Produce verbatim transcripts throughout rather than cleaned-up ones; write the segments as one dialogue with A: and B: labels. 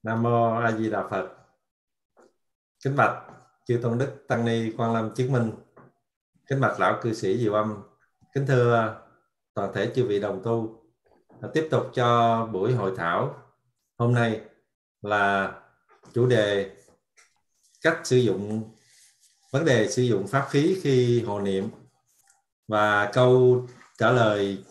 A: Nam mô A Di Đà Phật. Kính bạch chư tôn đức tăng ni Quan Lâm chứng minh, kính bạch lão cư sĩ Diệu Âm, kính thưa toàn thể chư vị đồng tu. Tiếp tục cho buổi hội thảo hôm nay là chủ đề cách sử dụng vấn đề sử dụng pháp khí khi hộ niệm, và câu trả lời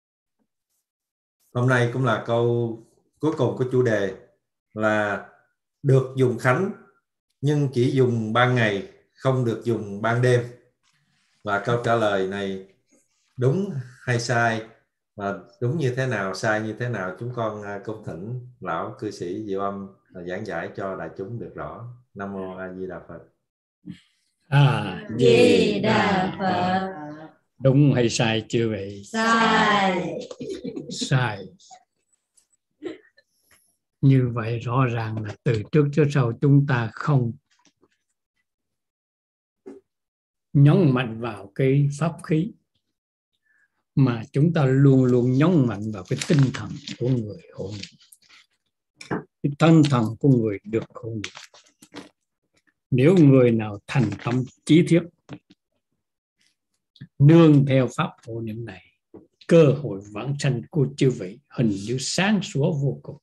A: hôm nay cũng là câu cuối cùng của chủ đề là được dùng khánh nhưng chỉ dùng ban ngày, không được dùng ban đêm. Và câu trả lời này đúng hay sai, và đúng như thế nào, sai như thế nào, chúng con cung thỉnh lão cư sĩ Diệu Âm giảng giải cho đại chúng được rõ. Nam mô A Di Đà Phật.
B: A Di Đà Phật. Đúng hay sai chưa vậy?
C: Sai.
B: Sai. Như vậy rõ ràng là từ trước tới sau chúng ta không nhấn mạnh vào cái pháp khí, mà chúng ta luôn luôn nhấn mạnh vào cái tinh thần của người hộ niệm, cái tinh thần của người được hộ niệm. Nếu người nào thành tâm chí thiết nương theo pháp hộ niệm này, cơ hội vãng sanh của chư vị hình như sáng sủa vô cùng.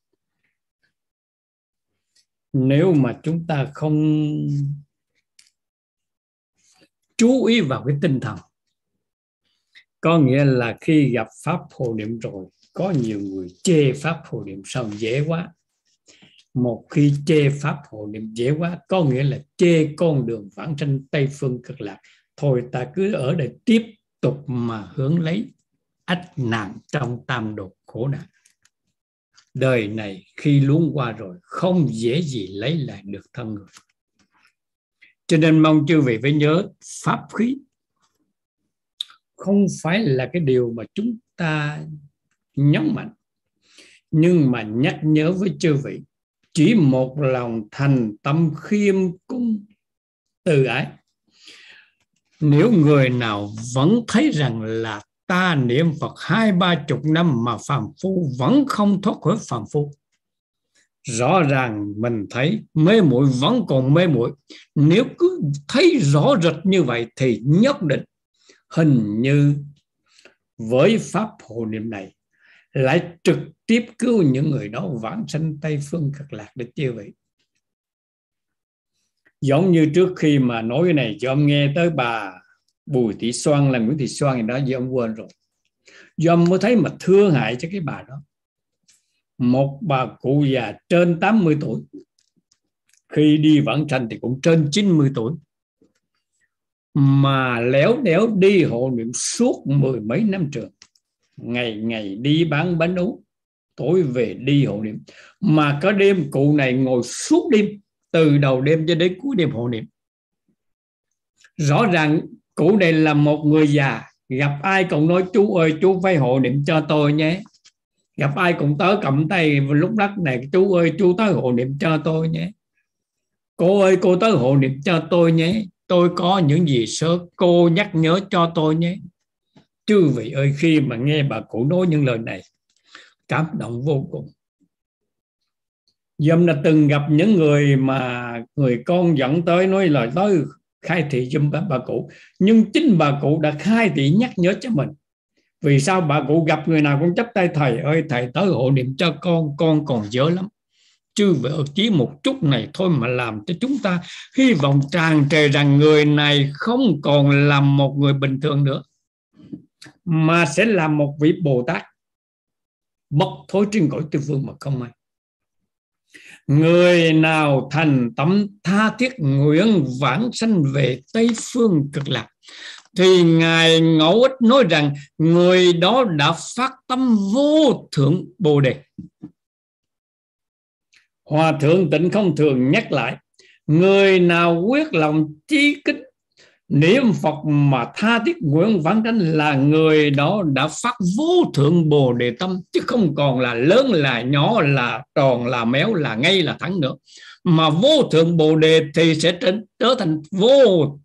B: Nếu mà chúng ta không chú ý vào cái tinh thần, có nghĩa là khi gặp pháp hộ niệm rồi, có nhiều người chê pháp hộ niệm sao dễ quá. Một khi chê pháp hộ niệm dễ quá, có nghĩa là chê con đường vãng sanh Tây Phương Cực Lạc. Thôi ta cứ ở đây tiếp tục mà hướng lấy ách nạn trong tam đột khổ nạn. Đời này khi luống qua rồi, không dễ gì lấy lại được thân người. Cho nên mong chư vị phải nhớ, pháp khí không phải là cái điều mà chúng ta nhấn mạnh, nhưng mà nhắc nhớ với chư vị, chỉ một lòng thành tâm khiêm cung từ ái. Nếu người nào vẫn thấy rằng là ta niệm Phật hai ba chục năm mà phàm phu vẫn không thoát khỏi phàm phu, rõ ràng mình thấy mê muội vẫn còn mê muội. Nếu cứ thấy rõ rệt như vậy thì nhất định hình như với pháp hộ niệm này lại trực tiếp cứu những người đó vãng sanh Tây Phương Cực Lạc để chư vị. Giống như trước khi mà nói cái này cho ông nghe tới bà Bùi Thị Xoan là Nguyễn Thị Xoan gì đó, vì ông quên rồi. Do ông mới thấy mà thương hại cho cái bà đó. Một bà cụ già trên tám mươi tuổi, khi đi vãng sanh thì cũng trên chín mươi tuổi, mà léo đéo đi hộ niệm suốt mười mấy năm trường. Ngày ngày đi bán bánh ú, tối về đi hộ niệm. Mà có đêm cụ này ngồi suốt đêm, từ đầu đêm cho đến cuối đêm hộ niệm. Rõ ràng cụ này là một người già, gặp ai cũng nói chú ơi chú phải hộ niệm cho tôi nhé. Gặp ai cũng tới cầm tay lúc đất này, chú ơi chú tới hộ niệm cho tôi nhé. Cô ơi cô tới hộ niệm cho tôi nhé. Tôi có những gì sớt, cô nhắc nhớ cho tôi nhé. Chư vị ơi, khi mà nghe bà cụ nói những lời này, cảm động vô cùng. Dâm đã từng gặp những người mà người con dẫn tới nói lời tới khai thị giùm bà, bà cụ. Nhưng chính bà cụ đã khai thị nhắc nhớ cho mình. Vì sao bà cụ gặp người nào cũng chắp tay, thầy ơi thầy tới hộ niệm cho con, con còn dở lắm. Chứ vậy chỉ một chút này thôi mà làm cho chúng ta hy vọng tràn trề rằng người này không còn là một người bình thường nữa, mà sẽ là một vị Bồ Tát bất thối trên cõi Tây Phương mà không ai. Người nào thành tâm tha thiết nguyện vãng sanh về Tây Phương Cực Lạc, thì Ngài Ngẫu Ích nói rằng người đó đã phát tâm vô thượng Bồ Đề. Hòa Thượng Tịnh Không thường nhắc lại, người nào quyết lòng chí kính niệm Phật mà tha thiết nguyện vãng sanh là người đó đã phát vô thượng Bồ Đề tâm, chứ không còn là lớn là nhỏ, là tròn là méo, là ngay là thẳng nữa. Mà vô thượng Bồ Đề thì sẽ trở thành vô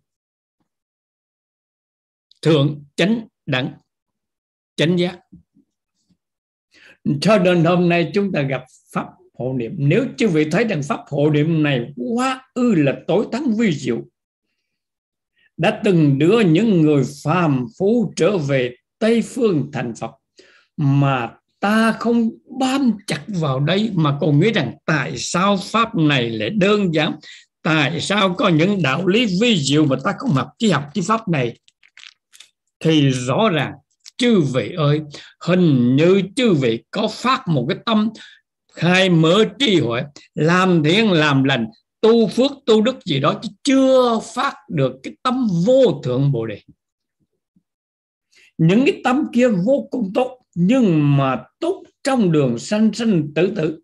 B: thượng chánh đẳng, chánh giác. Cho nên hôm nay chúng ta gặp pháp hộ niệm. Nếu chư vị thấy rằng pháp hộ niệm này quá ư là tối thắng vi diệu, đã từng đưa những người phàm phu trở về Tây phương thành Phật, mà ta không bám chặt vào đây mà còn nghĩ rằng tại sao pháp này lại đơn giản, tại sao có những đạo lý vi diệu mà ta không học chỉ học cái pháp này, thì rõ ràng chư vị ơi, hình như chư vị có phát một cái tâm khai mở trí huệ, làm thiện làm lành, tu phước tu đức gì đó, chứ chưa phát được cái tâm vô thượng Bồ Đề. Những cái tâm kia vô cùng tốt, nhưng mà tốt trong đường sanh sanh tử tử.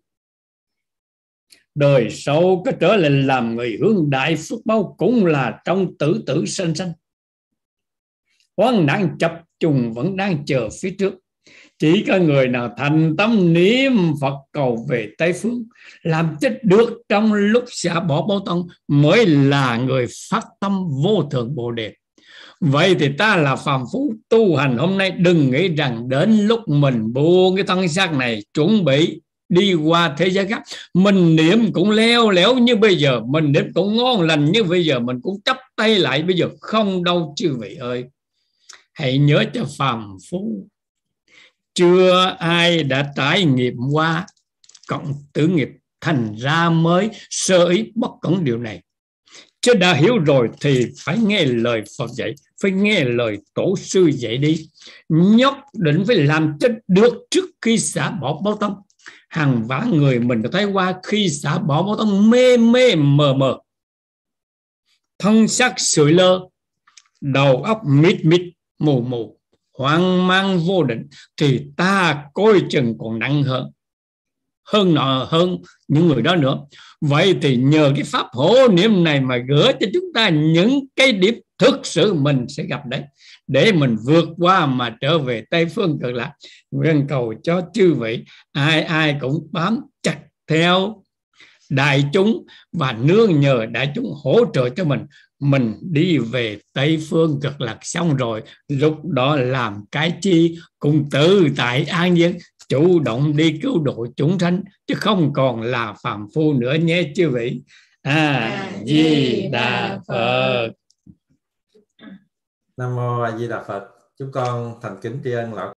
B: Đời sau có trở lại làm người hướng đại phước báo cũng là trong tử tử sanh sanh. Hoang nạn chập trùng vẫn đang chờ phía trước. Chỉ có người nào thành tâm niệm Phật cầu về Tây phương, làm cho được trong lúc xả bỏ báo tông, mới là người phát tâm vô thượng Bồ Đề. Vậy thì ta là phàm phu tu hành hôm nay, đừng nghĩ rằng đến lúc mình buông cái thân xác này, chuẩn bị đi qua thế giới khác, mình niệm cũng leo lẻo như bây giờ, mình niệm cũng ngon lành như bây giờ, mình cũng chấp tay lại bây giờ. Không đâu chư vị ơi. Hãy nhớ cho phàm phu, chưa ai đã trải nghiệm qua cộng tử nghiệp, thành ra mới sơ ý bất cẩn điều này. Chứ đã hiểu rồi thì phải nghe lời Phật dạy, phải nghe lời tổ sư dạy đi. Nhất định phải làm cho được trước khi xả bỏ báo tông. Hàng vã người mình thấy qua khi xả bỏ báo tông mê mê mờ mờ, thân xác sụi lơ, đầu óc mít mít mù mù, hoang mang vô định, thì ta coi chừng còn nặng hơn hơn nọ hơn những người đó nữa. Vậy thì nhờ cái pháp hộ niệm này mà gửi cho chúng ta những cái điểm thực sự mình sẽ gặp đấy, để mình vượt qua mà trở về Tây phương cực lạc. Nguyện cầu cho chư vị ai ai cũng bám chặt theo đại chúng và nương nhờ đại chúng hỗ trợ cho mình, mình đi về Tây phương cực lạc. Xong rồi lúc đó làm cái chi cũng tự tại an nhiên, chủ động đi cứu độ chúng sanh, chứ không còn là phàm phu nữa nhé chư vị. A Di Đà Phật.
A: Nam mô A Di Đà Phật. Chúng con thành kính tri ân lão